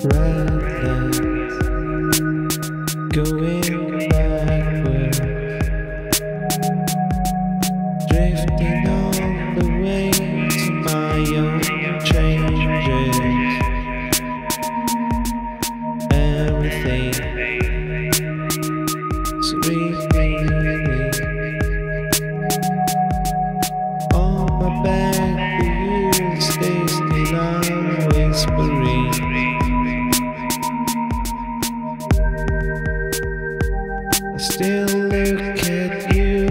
Redlands, going backward, drifting on the way to my own changes. Everything sweetly on my back, the years stay still, I'm whispering. I still look at you,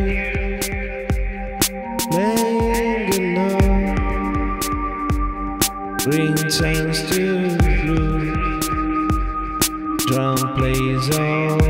laying alone. Green turns to blue, drum plays on.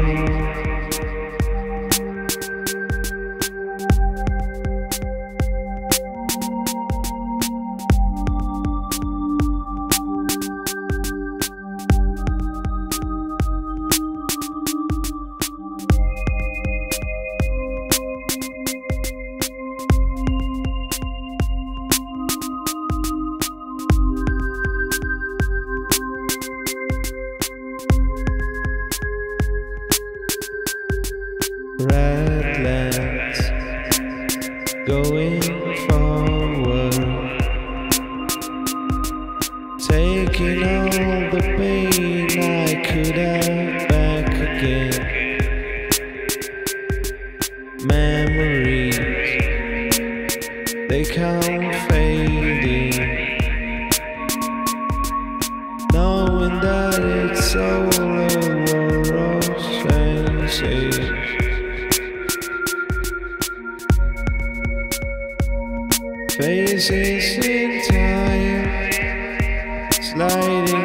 Redlands, going forward, taking all the pain I could have back again. Memories, they come fading, knowing that it's all a war of senses. Faces in time, sliding